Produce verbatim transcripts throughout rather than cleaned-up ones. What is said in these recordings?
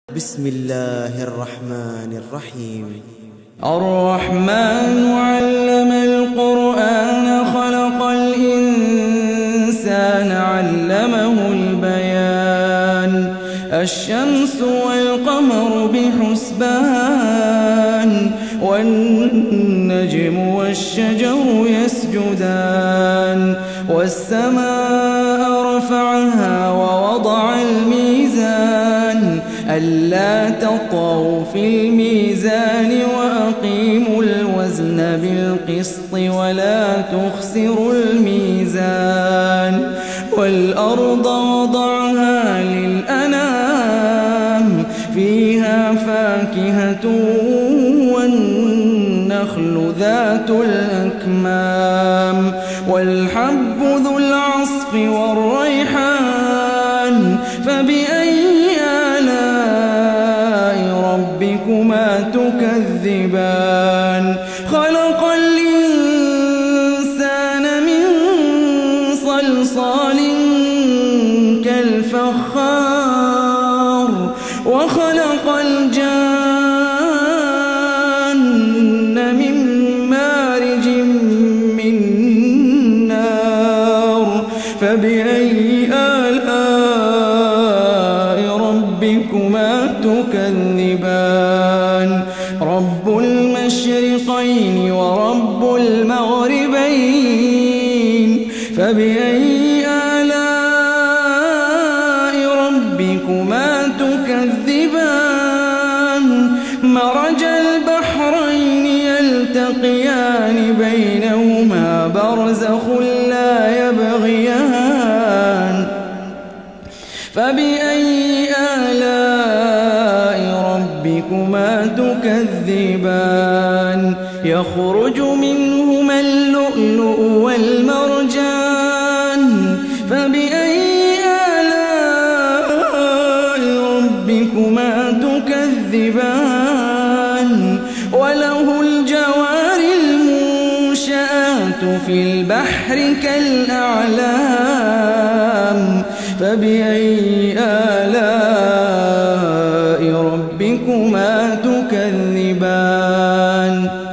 بسم الله الرحمن الرحيم. الرحمن علم القرآن خلق الإنسان علمه البيان الشمس والقمر بحسبان والنجم والشجر يسجدان والسماء رفعها ووضع الميزان ألا تطغوا في الميزان وأقيموا الوزن بالقسط ولا تخسروا الميزان والأرض وضعها للأنام فيها فاكهة والنخل ذات الأكمام والحب ذو العصف والريحان فبأي ربكما تكذبان خلق الإنسان من صلصال كالفخار وخلق الجان من مارج من نار فبأي آلاء ربكما تكذبان رب المشرقين ورب المغربين فبأي آلاء ربكما تكذبان مرج البحرين يلتقيان بينهما برزخ لا يبغيان فبأي آلاء ربكما تكذبان يخرج منهما اللؤلؤ والمرجان فبأي آلاء ربكما تكذبان وله الجوار المنشآت في البحر كالأعلام فبأي آلاء ربكما تكذبان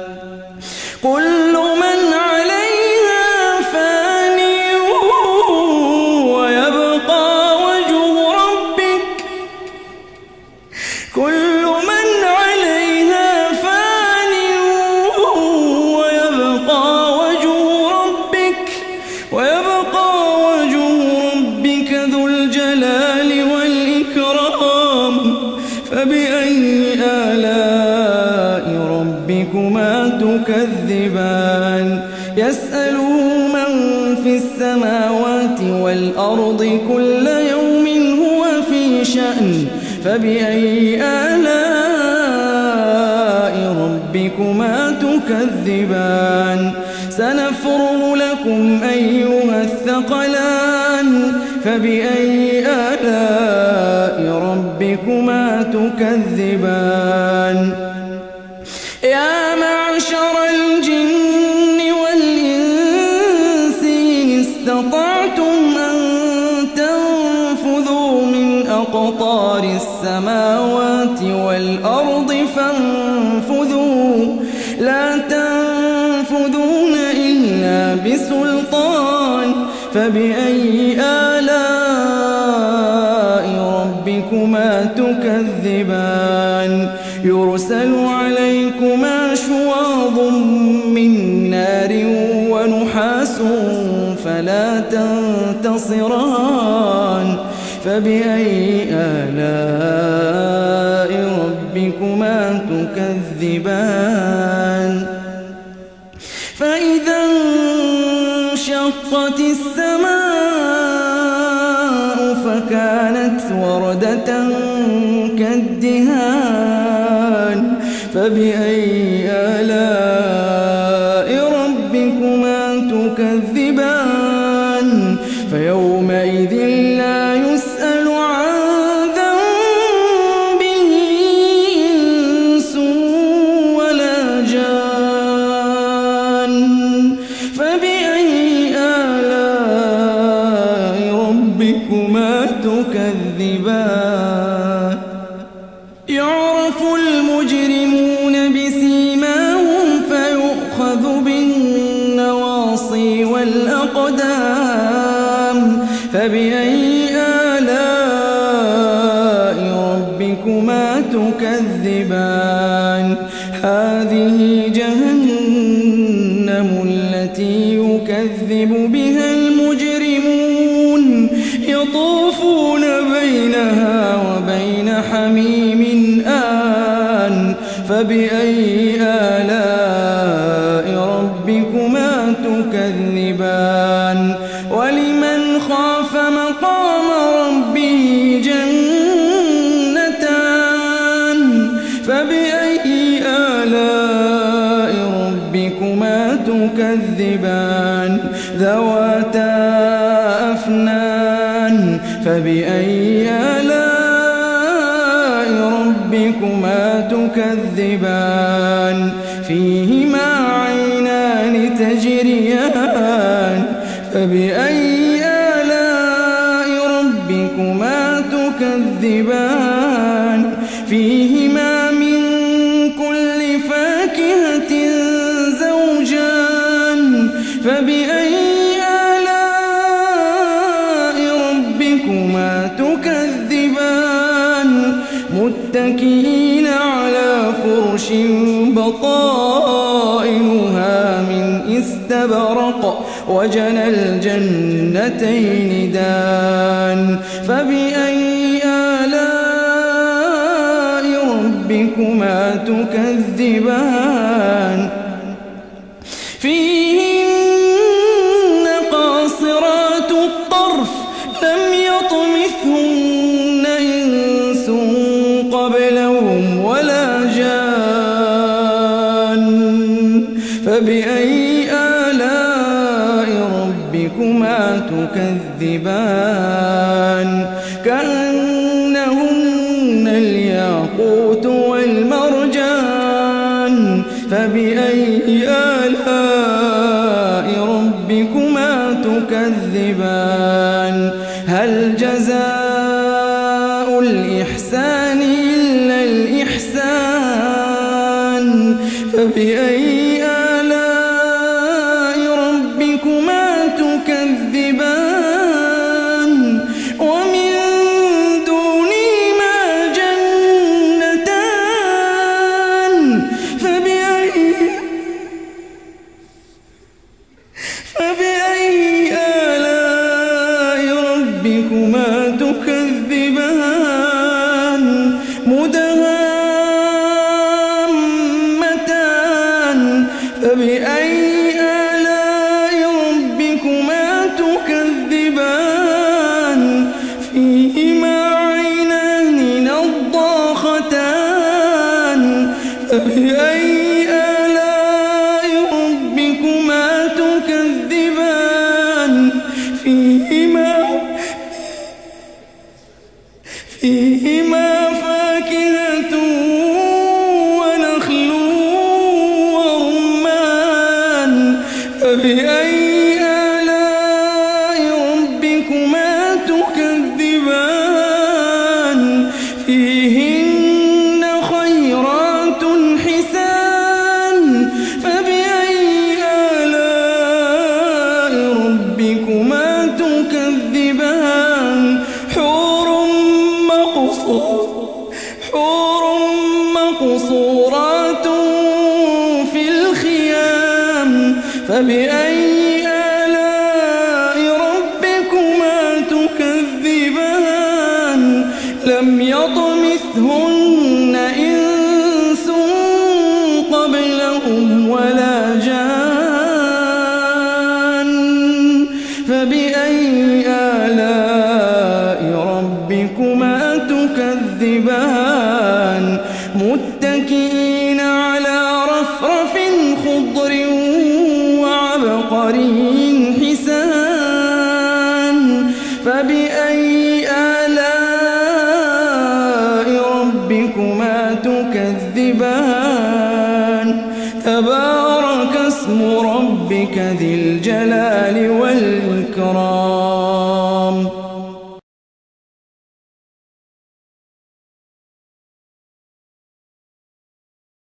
كل من عليها فان ويبقى وجه ربك كل من عليها فان ويبقى وجه ربك ويبقى وجه ربك ذو الجلال والإكرام فبأي آلاء ربكما تكذبان يسأله من في السماوات والأرض كل يوم هو في شأن فبأي آلاء ربكما تكذبان سنفرغ لكم أيها الثقلان فبأي آلاء ربكما تكذبان يا معشر الجن والإنس إن استطعتم أن تنفذوا من أقطار السماوات والأرض فانفذوا لا تنفذون إلا بسلطان فبأي آلاء ربكما تكذبان يرسل عليكما شواظ من نار ونحاس فلا تنتصران فبأي آلاء ربكما تكذبان فإذا انشقت السماء فكانت وردة كالدهان فبأي آلاء ربكما تكذبان فيومئذ لا يسأل عن ذنبه إنس ولا جان فبأي آلاء ربكما تكذبان يعرف المجرمون بسيماهم فيؤخذ بالنواصي والأقدام فبأي آلاء ربكما تكذبان هذه جهنم التي يكذب بها المجرمون يطوفون بينها وبين حميم آن فبأي آلاء ربكما تكذبان ولمن خاف مقام ربه جنتان فبأي آلاء ربكما تكذبان ذواتا أفنان فبأي آلاء ربكما تكذبان فيهما عينان تجريان فبأي آلاء ربكما تكذبان فيهما من كل فاكهة زوجان فبأي آلاء ربكما تكذبان متكئين على فرش بطائنها من استبرق وجنى الجنتين دان فبأي آلاء ربكما تكذبان فيهن قاصرات الطرف لم يطمثهن إنس قبلهم ولا جان فبأي آلاء ربكما تكذبان كأنهن الياقوت والمرجان فبأي آلاء ربكما تكذبان هل جزاء الإحسان إلا الإحسان فبأي آلاء ربكما تكذبان ومن دونهما جنتان فبأي فبأي آلاء ربكما تكذبان مدهامتان فبأي آلاء ربكما تكذبان فيهما عينان نضاختان فبأي آلاء ربكما تكذبان فيهما فيهما فاكهة ونخل ورمان فبأي آلاء ربكما تكذبان فيهن خيرات حسان فبأي آلاء ربكما تكذبان حور حور مقصورات في الخيام فبأي آلاء ربكما تكذبان لم يطمثهن إنس قبلهم ولا جان فبأي آلاء ربكما تكذبان متكئين على رفرف خضر وعبقري حسان فبأي آلاء ربكما تكذبان تبارك اسم ربك ذي